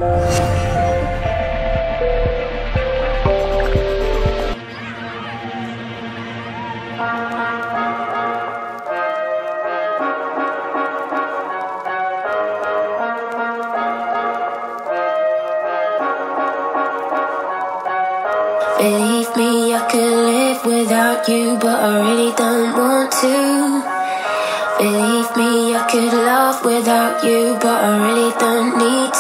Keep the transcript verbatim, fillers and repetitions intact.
Believe me, I could live without you, but I really don't want to. Believe me, I could love without you, but I really don't need